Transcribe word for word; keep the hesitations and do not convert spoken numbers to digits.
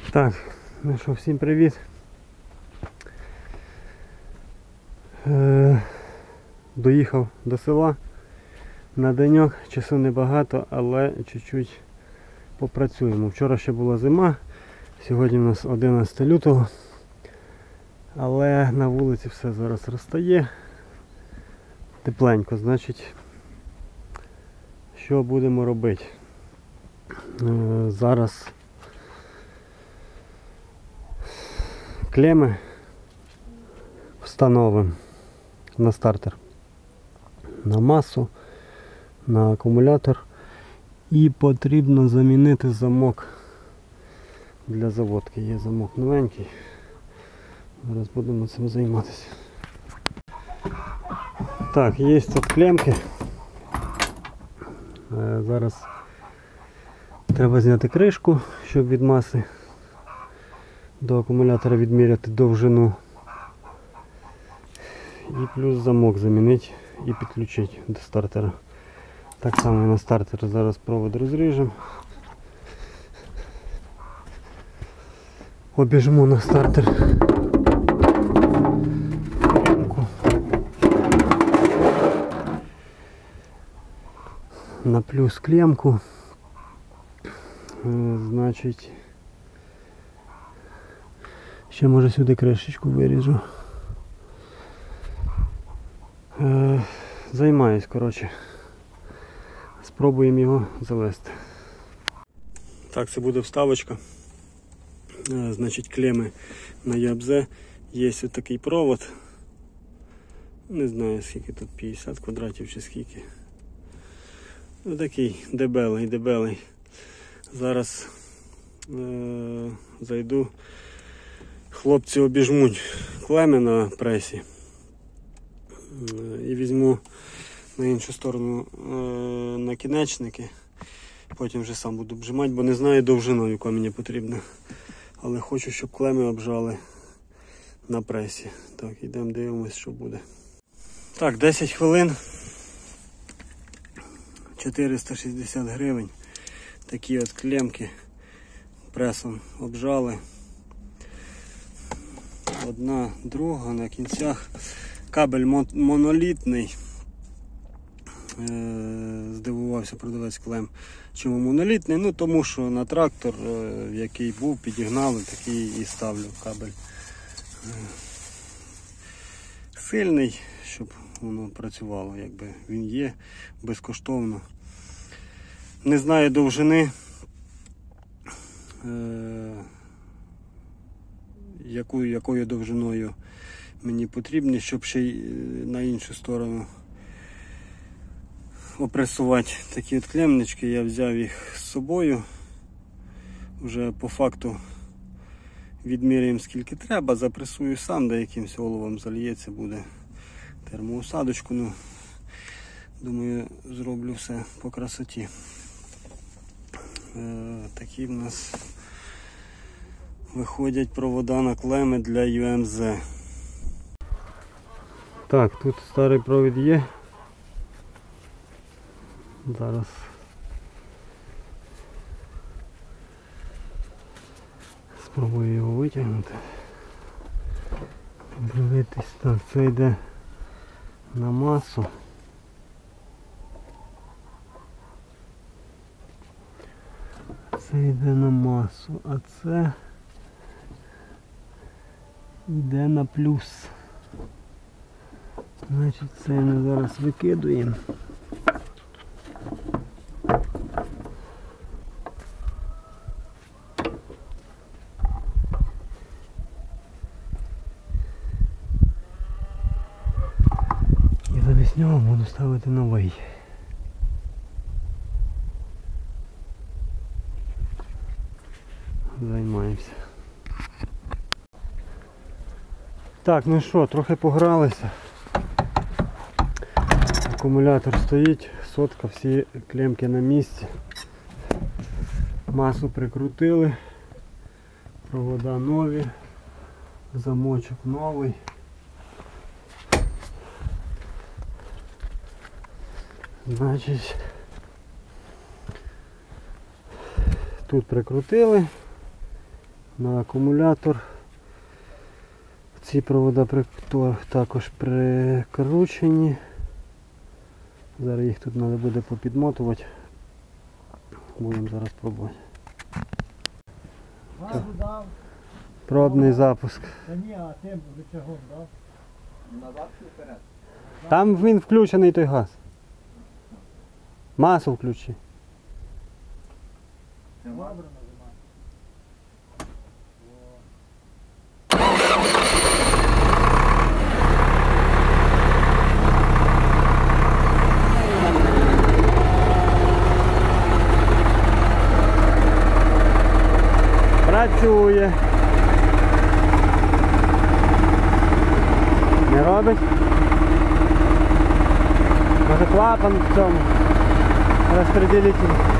Так, ну що, всім привіт. Е, доїхав до села на деньок, часу небагато, але чуть-чуть попрацюємо. Вчора ще була зима, сьогодні у нас одинадцяте лютого, але на вулиці все зараз розтає, тепленько, значить, що будемо робити? Е, зараз клеми встановимо на стартер, на масу, на акумулятор, і потрібно замінити замок для заводки. Є замок новенький, зараз будемо цим займатися. Так, є тут клемки. Зараз треба зняти кришку, щоб від маси до акумулятора відміряти довжину. І плюс замок замінити і підключити до стартера. Так само і на стартер зараз провод розріжемо. Обіжмо на стартер клемку. На плюс клемку. Значить, ще може сюди кришечку виріжу. Е, займаюсь, коротше. Спробуємо його завести. Так, це буде вставочка. Е, значить, клеми на ю ей бі зет. Є ось такий провод. Не знаю, скільки тут, п'ятдесят квадратів чи скільки. Ось такий дебелий, дебелий. Зараз е, зайду. Хлопці обіжмуть клеми на пресі. І візьму на іншу сторону е, накінечники, потім вже сам буду обжимати, бо не знаю довжину, яка мені потрібна. Але хочу, щоб клеми обжали на пресі. Так, йдемо дивимось, що буде. Так, десять хвилин, чотириста шістдесят гривень. Такі от клемки пресом обжали. Одна, друга на кінцях. Кабель монолітний. Здивувався продавець клем. Чому монолітний? Ну тому що на трактор, який був, підігнали, такий і ставлю кабель. Сильний, щоб воно працювало, якби він є, безкоштовно. Не знаю довжини, яку, якою довжиною мені потрібні, щоб ще й на іншу сторону опресувати такі от клемнички. Я взяв їх з собою. Вже по факту відміряємо скільки треба, запресую сам, де якимось оловом зальється, буде термоусадочку. Ну, думаю, зроблю все по красоті. Е, такі в нас виходять провода на клеми для ю ем зет. Так, тут старий провід є. Зараз спробую його витягнути. Подивитись, так, це йде на масу. Це йде на масу, а це йде на плюс. Значить, це ми зараз викидуємо. І замість нього буду ставити новий. Займаємося. Так, ну що, трохи погралися. Акумулятор стоїть, сотка, всі клемки на місці. Масу прикрутили, провода нові, замочок новий. Значить, тут прикрутили, на акумулятор. Ці провода при- також прикручені. Зараз їх тут треба буде попідмотувати. Будемо зараз пробувати. Газу дав. Пробний запуск. Та ні, а тим рычагом дав. Назад чи вперед? Там він включений той газ. Масло включи. Добре нажимай. Працює. Не робить? Може клапан в цьому розпределителі.